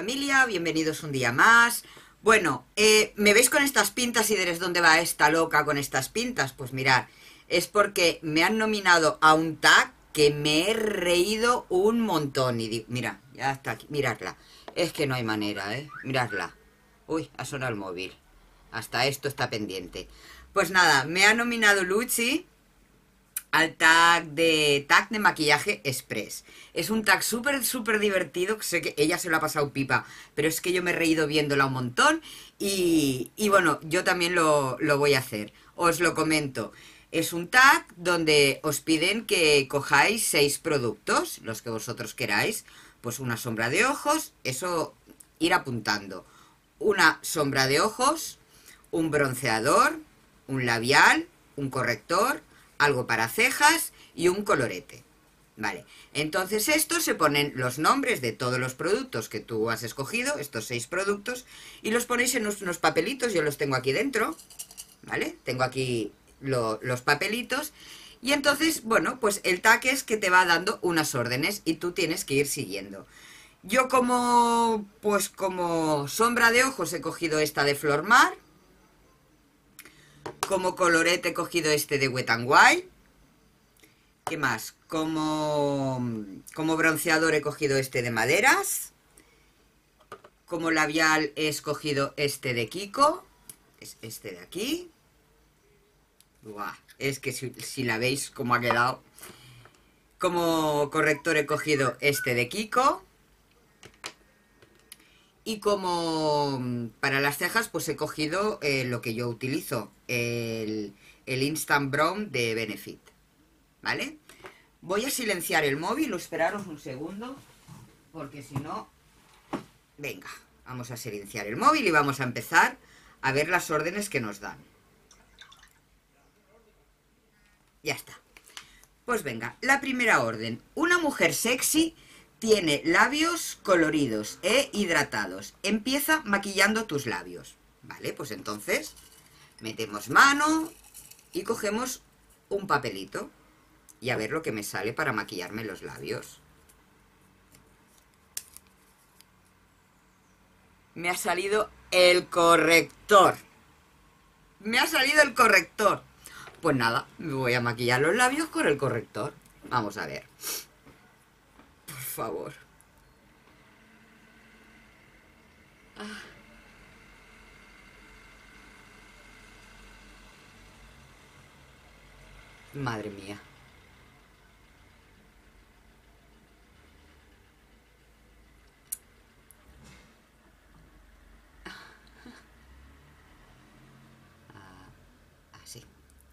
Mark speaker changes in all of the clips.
Speaker 1: familia, bienvenidos un día más. Bueno, ¿me veis con estas pintas y diréis dónde va esta loca con estas pintas? Pues mirad, es porque me han nominado a un tag que me he reído un montón. Y digo, mira, ya está aquí, miradla. Es que no hay manera, ¿eh? Miradla. Uy, ha sonado el móvil. Hasta esto está pendiente. Pues nada, me ha nominado Luchi al tag de maquillaje express. Es un tag súper divertido. Sé que ella se lo ha pasado pipa, pero es que yo me he reído viéndola un montón. Y bueno, yo también lo voy a hacer. Os lo comento. Es un tag donde os piden que cojáis 6 productos, los que vosotros queráis. Pues una sombra de ojos, eso ir apuntando. Una sombra de ojos, un bronceador, un labial, un corrector, algo para cejas y un colorete. Vale, entonces estos se ponen los nombres de todos los productos que tú has escogido, estos 6 productos, y los ponéis en unos papelitos. Yo los tengo aquí dentro, ¿vale? Tengo aquí los papelitos. Y entonces, bueno, pues el tag es que te va dando unas órdenes y tú tienes que ir siguiendo. Yo como sombra de ojos he cogido esta de Flormar. Como colorete he cogido este de Wet n Wild. ¿Qué más? Como bronceador he cogido este de Maderas. Como labial he escogido este de Kiko. Es este de aquí. Buah, es que si la veis cómo ha quedado. Como corrector he cogido este de Kiko. Y como para las cejas, pues he cogido lo que yo utilizo, el Instant Brown de Benefit. ¿Vale? Voy a silenciar el móvil, o esperaros un segundo, porque si no... Venga, vamos a silenciar el móvil y vamos a empezar a ver las órdenes que nos dan. Ya está. Pues venga, la primera orden. Una mujer sexy tiene labios coloridos e hidratados. Empieza maquillando tus labios. Vale, pues entonces metemos mano y cogemos un papelito. Y a ver lo que me sale para maquillarme los labios. Me ha salido el corrector. Me ha salido el corrector. Pues nada, me voy a maquillar los labios con el corrector. Vamos a ver. Por favor. Madre mía. Así.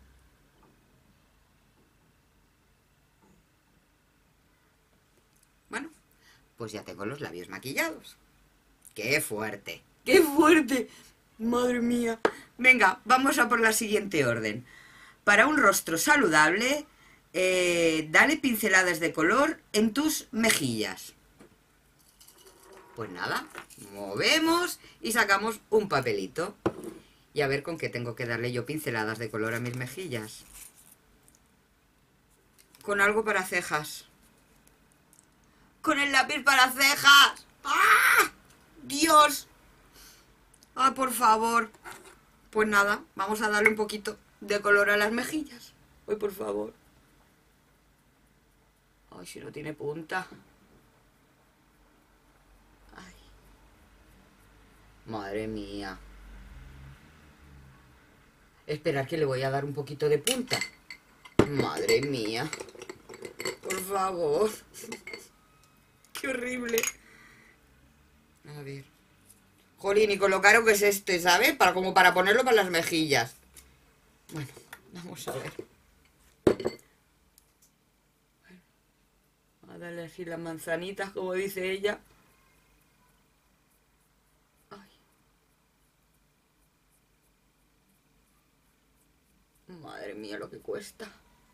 Speaker 1: Bueno, pues ya tengo los labios maquillados. ¡Qué fuerte! ¡Qué fuerte! ¡Madre mía! Venga, vamos a por la siguiente orden. Para un rostro saludable, dale pinceladas de color en tus mejillas. Pues nada, movemos y sacamos un papelito. Y a ver con qué tengo que darle yo pinceladas de color a mis mejillas. Con algo para cejas. ¡Con el lápiz para cejas! ¡Ah! ¡Dios! ¡Ah, por favor! Pues nada, vamos a darle un poquito de color a las mejillas. ¡Ay, por favor! ¡Ay, si no tiene punta! ¡Ay! ¡Madre mía! Esperar que le voy a dar un poquito de punta. ¡Madre mía! ¡Por favor! ¡Qué horrible! A ver. Jolín, y con lo caro que es este, ¿sabes? Como para ponerlo para las mejillas. Bueno, vamos a ver. A darle así las manzanitas, como dice ella. Ay. Madre mía, lo que cuesta.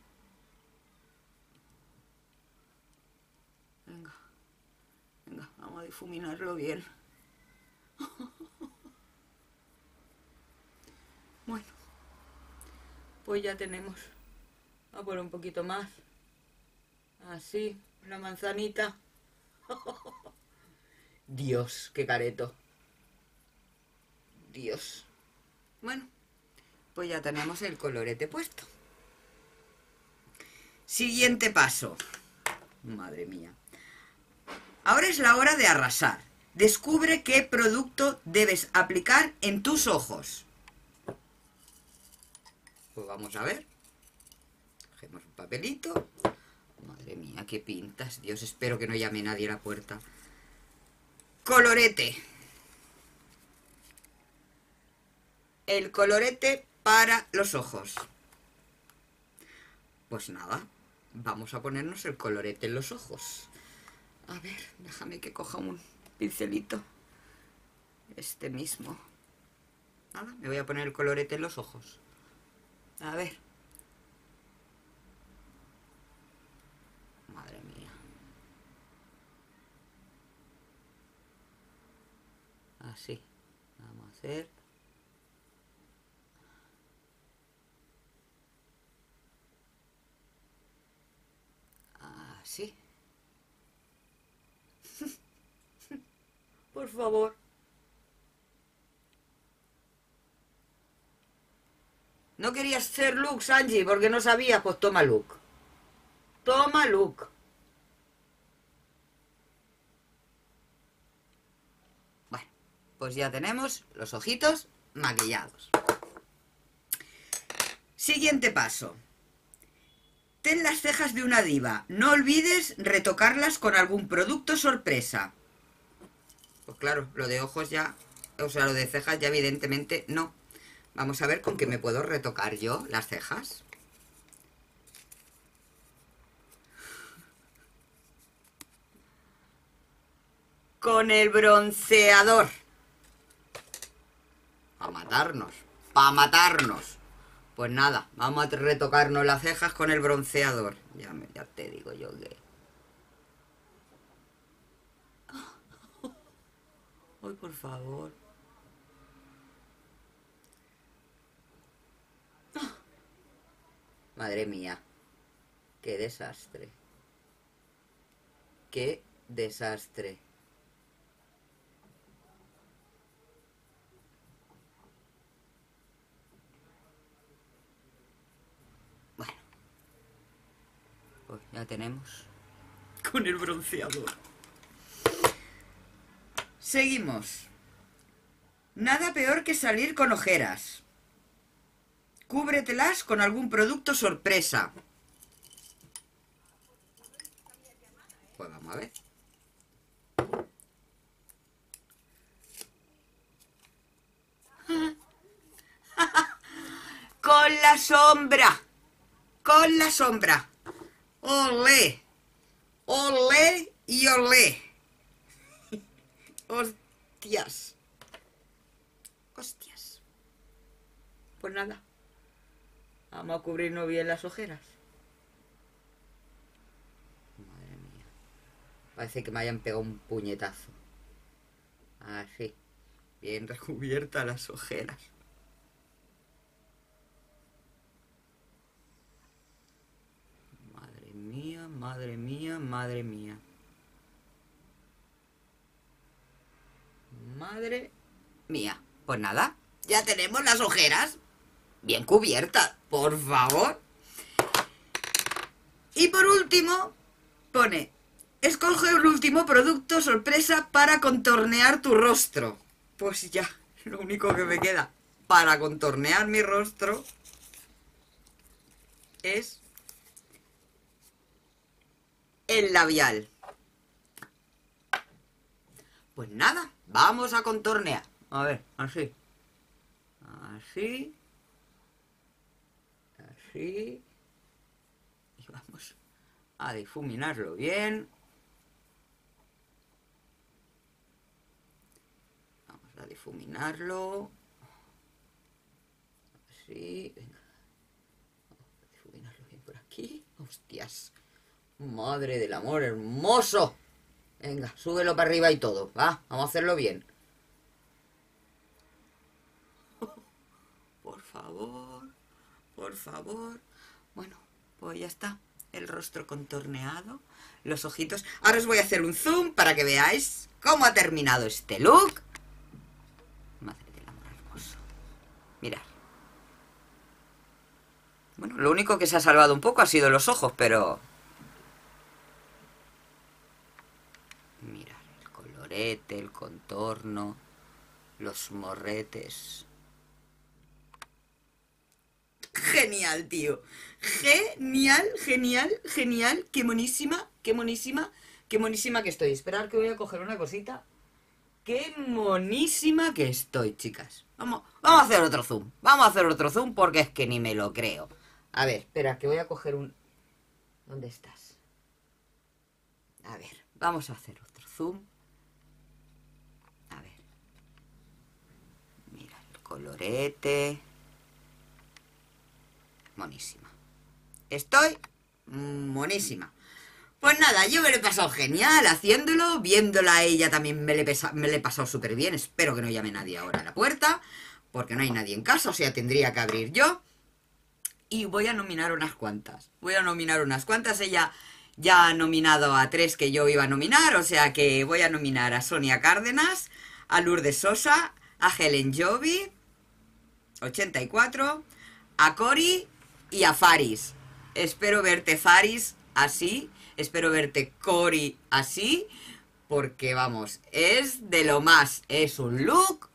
Speaker 1: Venga. Venga, vamos a difuminarlo bien. Bueno, pues ya tenemos. Voy a poner un poquito más. Así, la manzanita. Dios, qué careto. Dios. Bueno, pues ya tenemos el colorete puesto. Siguiente paso. Madre mía. Ahora es la hora de arrasar. Descubre qué producto debes aplicar en tus ojos. Pues vamos a ver. Cogemos un papelito. Madre mía, qué pintas. Dios, espero que no llame nadie a la puerta. Colorete. El colorete para los ojos. Pues nada, vamos a ponernos el colorete en los ojos. A ver, déjame que coja un pincelito. Este mismo. Nada, me voy a poner el colorete en los ojos. A ver. Madre mía. Así. Vamos a hacer. Así. Por favor. No querías ser Luke, Angie, porque no sabías, pues toma Luke. Toma Luke. Bueno, pues ya tenemos los ojitos maquillados. Siguiente paso. Ten las cejas de una diva. No olvides retocarlas con algún producto sorpresa. Pues claro, lo de ojos ya, o sea, lo de cejas ya evidentemente no. Vamos a ver con qué me puedo retocar yo las cejas. Con el bronceador. Para matarnos, para matarnos. Pues nada, vamos a retocarnos las cejas con el bronceador. Ya te digo yo que... Ay, por favor. Madre mía. Qué desastre. Qué desastre. Bueno. Pues ya tenemos. Con el bronceador. Seguimos. Nada peor que salir con ojeras. Cúbretelas con algún producto sorpresa. Pues vamos a ver. Con la sombra. Con la sombra. Olé. Olé y olé. Hostias. Hostias. Pues nada. Vamos a cubrirnos bien las ojeras. Madre mía. Parece que me hayan pegado un puñetazo. Así. Bien recubiertas las ojeras. Madre mía, madre mía, madre mía. Madre mía. Pues nada, ya tenemos las ojeras bien cubiertas, por favor. Y por último, pone, escoge el último producto sorpresa para contornear tu rostro. Pues ya, lo único que me queda para contornear mi rostro es el labial. Pues nada, vamos a contornear. A ver, así. Así. Así. Y vamos a difuminarlo bien. Vamos a difuminarlo. Así. Venga. Vamos a difuminarlo bien por aquí. Hostias. Madre del amor hermoso. Venga, súbelo para arriba y todo, va, vamos a hacerlo bien. Por favor, por favor. Bueno, pues ya está. el rostro contorneado, los ojitos. Ahora os voy a hacer un zoom para que veáis cómo ha terminado este look. Madre del amor hermoso. Mirad. Bueno, lo único que se ha salvado un poco ha sido los ojos, pero... Mirad, el colorete, el contorno, los morretes. Genial, tío. Genial, genial, genial. Qué monísima, qué monísima, qué monísima que estoy. Esperad que voy a coger una cosita. Qué monísima que estoy, chicas. Vamos a hacer otro zoom. Vamos a hacer otro zoom porque es que ni me lo creo. A ver, espera, que voy a coger un... ¿Dónde estás? A ver, vamos a hacer otro zoom. A ver. Mira, el colorete. Monísima. Estoy monísima. Pues nada, yo me lo he pasado genial haciéndolo, viéndola a ella también me le he pasado súper bien. Espero que no llame nadie ahora a la puerta, porque no hay nadie en casa, o sea, tendría que abrir yo. Y voy a nominar unas cuantas. Ella ya ha nominado a 3 que yo iba a nominar, o sea que voy a nominar a Sonia Cárdenas, a Lourdes Sosa, a Helen Jovi, 84, a Cori y a Faris. Espero verte, Faris, así. Espero verte, Cori, así. Porque, vamos, es de lo más. Es un look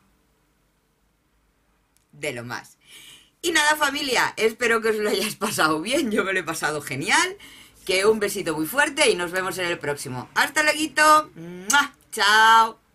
Speaker 1: de lo más. Y nada, familia, espero que os lo hayáis pasado bien. Yo me lo he pasado genial. Que un besito muy fuerte y nos vemos en el próximo. ¡Hasta luego! ¡Chao!